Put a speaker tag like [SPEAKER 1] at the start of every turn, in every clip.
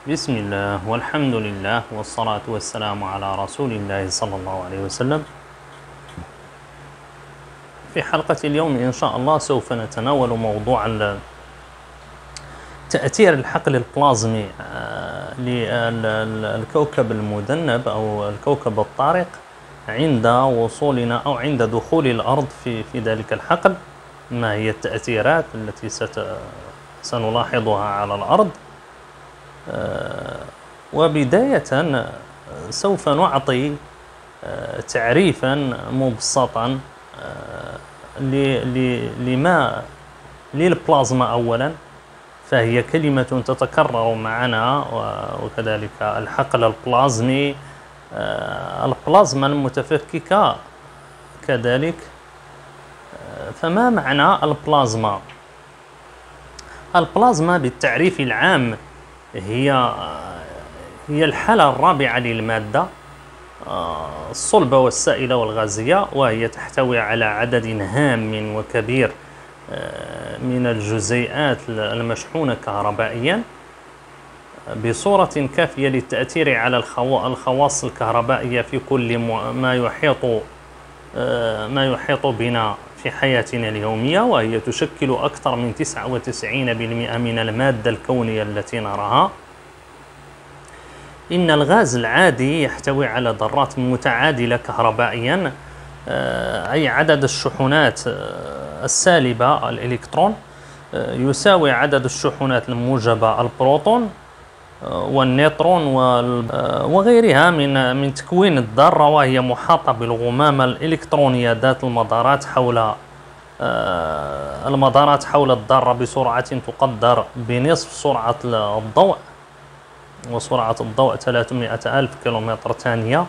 [SPEAKER 1] بسم الله والحمد لله والصلاة والسلام على رسول الله صلى الله عليه وسلم. في حلقة اليوم إن شاء الله سوف نتناول موضوع تأثير الحقل البلازمي للكوكب المذنب أو الكوكب الطارق عند وصولنا أو عند دخول الأرض في ذلك الحقل. ما هي التأثيرات التي سنلاحظها على الأرض؟ وبداية سوف نعطي تعريفا مبسطا للبلازما أولا، فهي كلمة تتكرر معنا، وكذلك الحقل البلازمي، البلازما المتفككة كذلك. فما معنى البلازما؟ البلازما بالتعريف العام هي الحالة الرابعة للمادة الصلبة والسائلة والغازية، وهي تحتوي على عدد هام وكبير من الجزيئات المشحونة كهربائيا بصورة كافية للتأثير على الخواص الكهربائية في كل ما يحيط بنا في حياتنا اليومية، وهي تشكل أكثر من 99% من المادة الكونية التي نراها. إن الغاز العادي يحتوي على ذرات متعادلة كهربائيا، أي عدد الشحنات السالبة الإلكترون يساوي عدد الشحنات الموجبة البروتون والنيوترون وغيرها من تكوين الذرة، وهي محاطة بالغمامة الإلكترونية ذات المدارات حول الذرة بسرعة تقدر بنصف سرعة الضوء، وسرعة الضوء 300 ألف كيلومتر ثانية.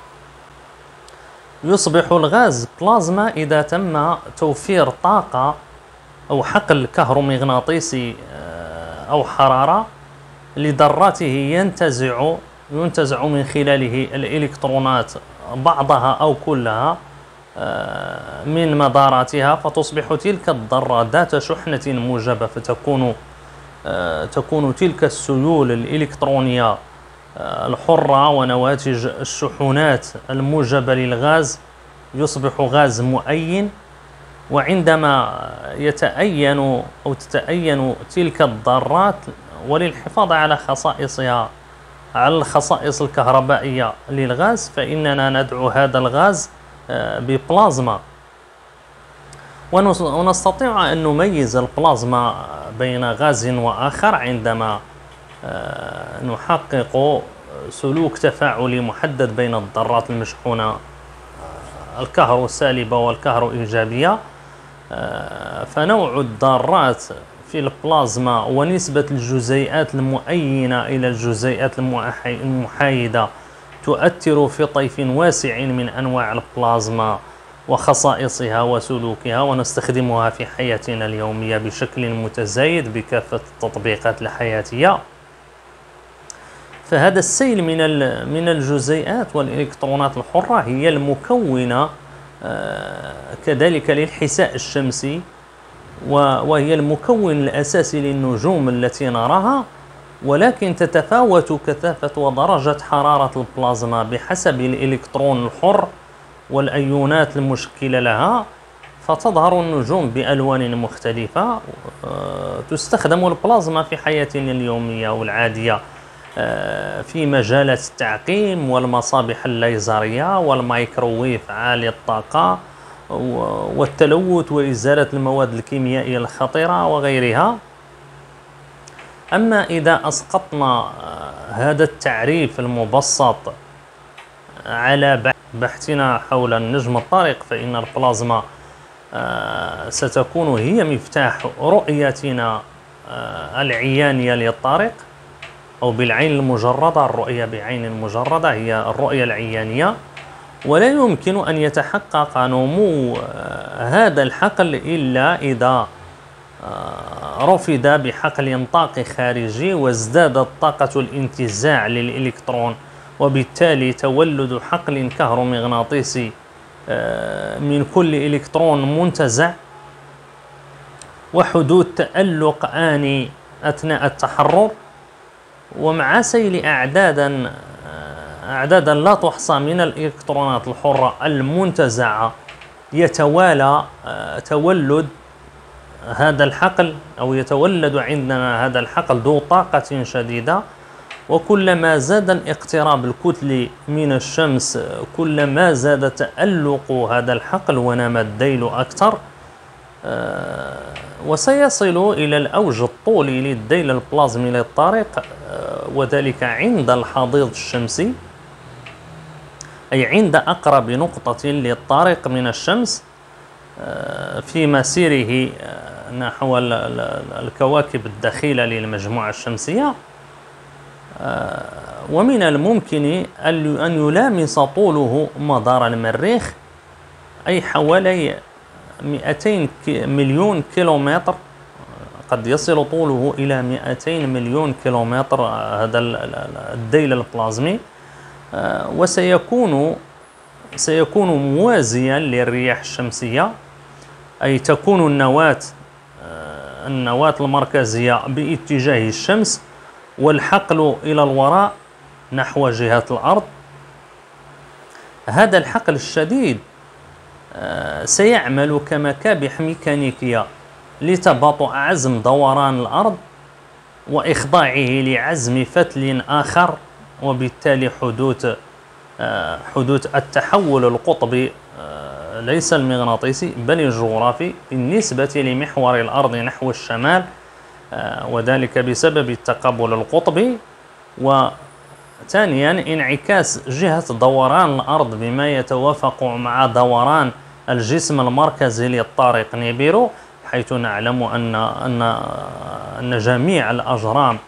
[SPEAKER 1] يصبح الغاز بلازما إذا تم توفير طاقة أو حقل كهرومغناطيسي أو حرارة لذراته ينتزع من خلاله الإلكترونات بعضها أو كلها من مداراتها، فتصبح تلك الذرة ذات شحنة موجبة، تكون تلك السيول الإلكترونية الحرة ونواتج الشحنات الموجبة للغاز يصبح غاز مؤين. وعندما يتأين أو تتأين تلك الذرات وللحفاظ على خصائصها، على الخصائص الكهربائية للغاز، فإننا ندعو هذا الغاز ببلازما. ونستطيع أن نميز البلازما بين غاز وآخر عندما نحقق سلوك تفاعلي محدد بين الذرات المشحونة الكهروسالبة والكهروإيجابية. فنوع الذرات في البلازما ونسبة الجزيئات المؤينة إلى الجزيئات المحايدة تؤثر في طيف واسع من أنواع البلازما وخصائصها وسلوكها، ونستخدمها في حياتنا اليومية بشكل متزايد بكافة التطبيقات الحياتية. فهذا السيل من الجزيئات والإلكترونات الحرة هي المكونة كذلك للحساء الشمسي، وهي المكون الأساسي للنجوم التي نراها، ولكن تتفاوت كثافة ودرجة حرارة البلازما بحسب الإلكترون الحر والأيونات المشكلة لها، فتظهر النجوم بألوان مختلفة. تستخدم البلازما في حياتنا اليومية والعادية في مجالات التعقيم والمصابيح الليزرية والميكروويف عالي الطاقة والتلوث وإزالة المواد الكيميائية الخطيرة وغيرها. أما إذا أسقطنا هذا التعريف المبسط على بحثنا حول النجم الطارق، فإن البلازما ستكون هي مفتاح رؤيتنا العيانية للطارق، أو بالعين المجردة. الرؤية بعين المجردة هي الرؤية العيانية، ولا يمكن أن يتحقق نمو هذا الحقل إلا إذا رفد بحقل طاقي خارجي وازدادت طاقة الانتزاع للإلكترون، وبالتالي تولد حقل كهرومغناطيسي من كل إلكترون منتزع، وحدوث تألق آني أثناء التحرر، ومع سيل أعدادا لا تحصى من الإلكترونات الحرة المنتزعة، يتوالى تولد هذا الحقل، أو يتولد عندنا هذا الحقل ذو طاقة شديدة. وكلما زاد الاقتراب الكتلي من الشمس كلما زاد تألق هذا الحقل ونما الذيل أكثر، وسيصل إلى الأوج الطولي للذيل البلازمي للطارق، وذلك عند الحضيض الشمسي، أي عند أقرب نقطة للطارق من الشمس في مسيره نحو الكواكب الدخيلة للمجموعة الشمسية. ومن الممكن أن يلامس طوله مدار المريخ، أي حوالي 200 مليون كيلومتر، قد يصل طوله إلى 200 مليون كيلومتر هذا الذيل البلازمي، سيكون موازيا للرياح الشمسية، أي تكون النواة المركزية باتجاه الشمس، والحقل إلى الوراء نحو جهة الأرض. هذا الحقل الشديد سيعمل كمكابح ميكانيكية لتباطؤ عزم دوران الأرض وإخضاعه لعزم فتل آخر، وبالتالي حدوث التحول القطبي ليس المغناطيسي بل الجغرافي بالنسبة لمحور الأرض نحو الشمال، وذلك بسبب التقابل القطبي. وثانيا انعكاس جهة دوران الأرض بما يتوافق مع دوران الجسم المركزي للطارق نيبيرو، حيث نعلم أن جميع الأجرام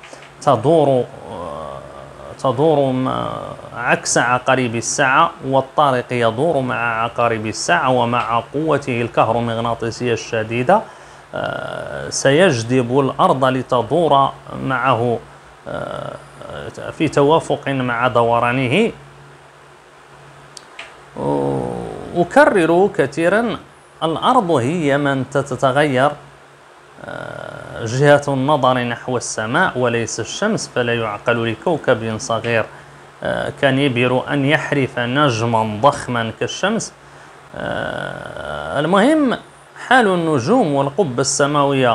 [SPEAKER 1] تدور عكس عقارب الساعة، والطارق يدور مع عقارب الساعة، ومع قوته الكهرومغناطيسية الشديدة سيجذب الأرض لتدور معه في توافق مع دورانه. أكرر كثيرا، الأرض هي من تتغير جهة النظر نحو السماء وليس الشمس، فلا يعقل لكوكب صغير كنيبيرو أن يحرف نجما ضخما كالشمس. المهم حال النجوم والقبة السماوية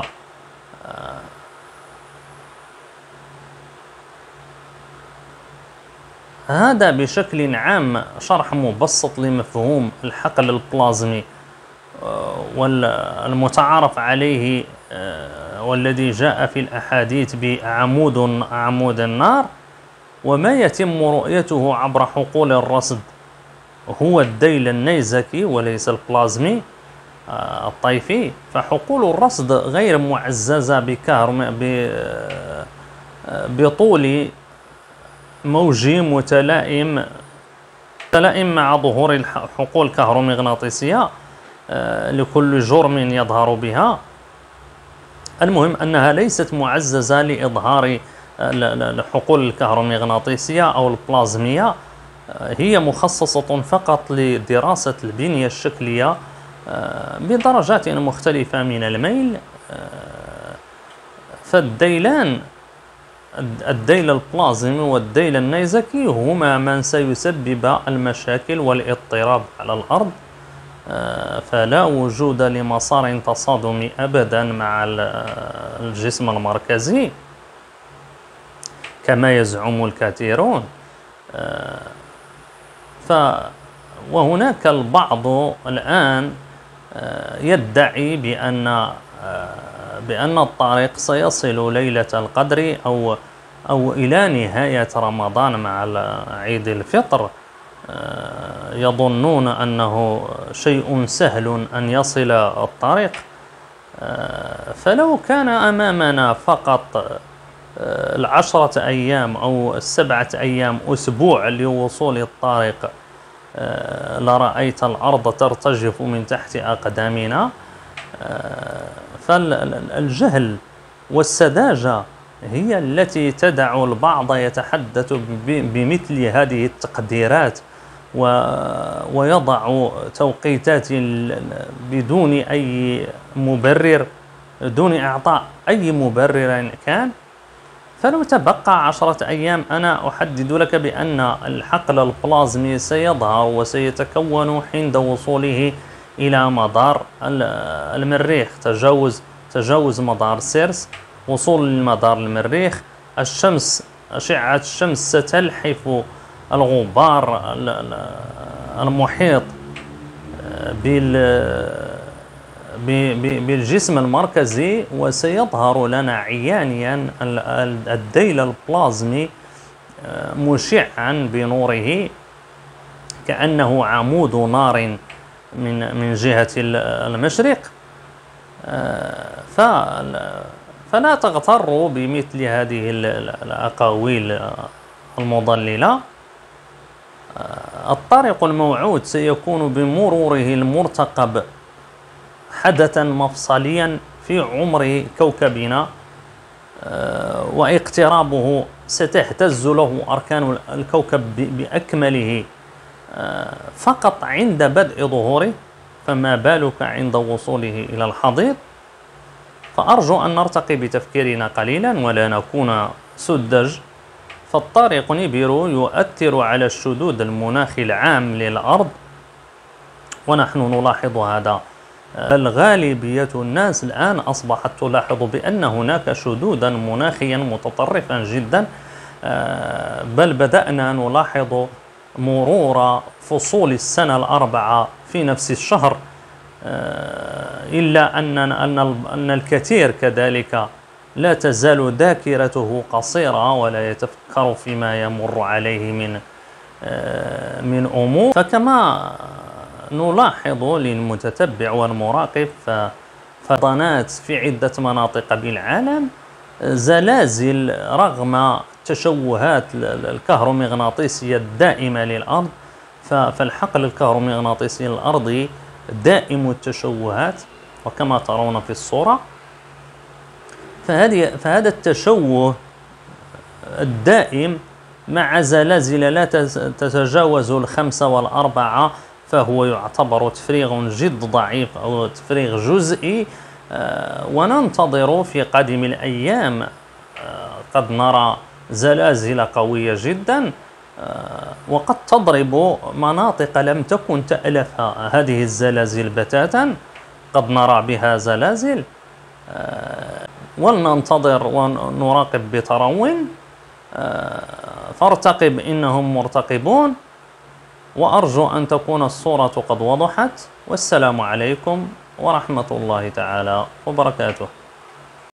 [SPEAKER 1] هذا بشكل عام شرح مبسط لمفهوم الحقل البلازمي والمتعارف عليه والذي جاء في الأحاديث بعمود النار. وما يتم رؤيته عبر حقول الرصد هو الذيل النيزكي وليس البلازمي الطيفي، فحقول الرصد غير معززة بطول موجي متلائم مع ظهور الحقول الكهرومغناطيسية لكل جرم يظهر بها. المهم أنها ليست معززة لإظهار الحقول الكهرومغناطيسية أو البلازمية، هي مخصصة فقط لدراسة البنية الشكلية بدرجات مختلفة من الميل. فالذيلان، الذيل البلازمي والذيل النيزكي، هما من سيسبب المشاكل والاضطراب على الأرض، فلا وجود لمسار تصادمي أبدا مع الجسم المركزي كما يزعم الكثيرون. وهناك البعض الآن يدعي بأن الطارق سيصل ليلة القدر أو إلى نهاية رمضان مع عيد الفطر، يظنون أنه شيء سهل أن يصل الطارق. فلو كان أمامنا فقط 10 أيام أو 7 أيام أسبوع لوصول الطارق لرأيت الأرض ترتجف من تحت أقدامنا. فالجهل والسذاجة هي التي تدع البعض يتحدث بمثل هذه التقديرات ويضع توقيتات بدون أي مبرر، دون إعطاء أي مبرر كان. فلو تبقى 10 أيام أنا أحدد لك بأن الحقل البلازمي سيظهر وسيتكون عند وصوله إلى مدار المريخ، تجاوز مدار سيرس، وصول لمدار المريخ. الشمس، أشعة الشمس ستلحف الغبار المحيط بالجسم المركزي، وسيظهر لنا عيانيا الذيل البلازمي مشعا بنوره كأنه عمود نار من جهة المشرق. فلا تغتروا بمثل هذه الأقاويل المضللة. الطارق الموعود سيكون بمروره المرتقب حدثا مفصليا في عمر كوكبنا، واقترابه ستهتز له أركان الكوكب بأكمله فقط عند بدء ظهوره، فما بالك عند وصوله إلى الحضيض. فأرجو أن نرتقي بتفكيرنا قليلا ولا نكون سذج. فالطارق نيبيرو يؤثر على الشذوذ المناخي العام للأرض، ونحن نلاحظ هذا، بل غالبية الناس الآن أصبحت تلاحظ بأن هناك شذوذا مناخيا متطرفا جدا، بل بدأنا نلاحظ مرور فصول السنة الأربعة في نفس الشهر، إلا أن الكثير كذلك لا تزال ذاكرته قصيرة ولا يتفكر فيما يمر عليه من أمور. فكما نلاحظ للمتتبع والمراقب فيضانات في عدة مناطق بالعالم، زلازل رغم التشوهات الكهرومغناطيسية الدائمة للأرض، فالحقل الكهرومغناطيسي الأرضي دائم التشوهات وكما ترون في الصورة. فهذا التشوه الدائم مع زلازل لا تتجاوز 5 و4 فهو يعتبر تفريغ جد ضعيف أو تفريغ جزئي، وننتظر في قادم الأيام قد نرى زلازل قوية جدا، وقد تضرب مناطق لم تكن تألفها هذه الزلازل بتاتا، قد نرى بها زلازل. ولننتظر ونراقب بترون، فارتقب إنهم مرتقبون. وأرجو أن تكون الصورة قد وضحت، والسلام عليكم ورحمة الله تعالى وبركاته.